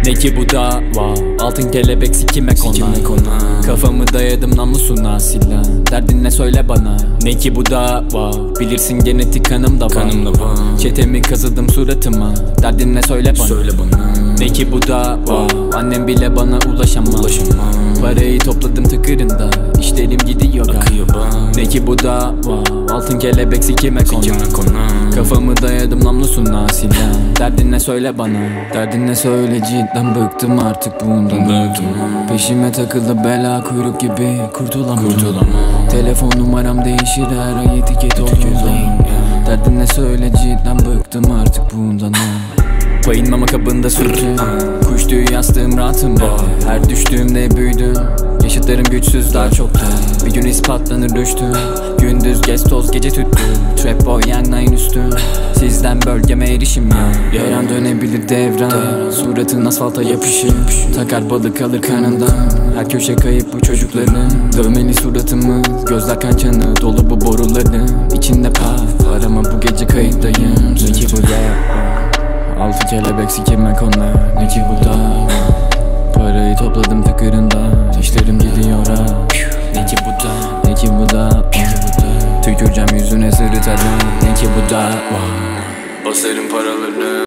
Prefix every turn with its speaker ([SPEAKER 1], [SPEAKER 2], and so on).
[SPEAKER 1] Ne ki bu dava, altın kelebek sikime kona. Kafamı dayadım namlusuna silah. Derdin ne söyle bana. Ne ki bu dava, bilirsin genetik kanımda var. Çetemi kazıdım suratıma. Derdin ne söyle bana. Ne ki bu dava, annem bile bana ulaşamaz. Parayı topladım tıkırında, işlerim gidiyor Ne ki bu dava, altın kelebek sikime kona. Kafamı dayadım namlusuna silah. Derdin ne söyle bana. Derdin ne söyle, cidden bıktım artık bundan. Peşime takıldı bela kuyruk gibi, kurtulamam. Telefon numaram değişir her ay, etiket oluyor. Derdin ne söyle, cidden bıktım artık bundan. Payın mama kabında sütü, kuş tüyü yastığım rahatım var. Her düştüğümde büyüdüm, yaşıtlarım güçsüz daha çoktu. Bir gün ispatlanır düştü, gündüz gez toz gece tüttü. Trap boy young nine üstü, sizden bölgeme erişim ya. Her an dönebilir devran, suratın asfalta yapışır. Takar balık alır kanından, her köşe kayıp bu çocukların. Dövmeli suratımız, gözler kan çanı, dolu bu boruların içinde paf, arama bu gece kayıttayım. Zeki bu ya, altı kelebek sikime kona. Ne ki bu da, parayı topladım tıkırında, işlerim gidiyor ha. Ne ki bu da, ne ki bu da, tüküreceğim yüzüne sırıtadım. Ne ki bu da, basarım paralarını.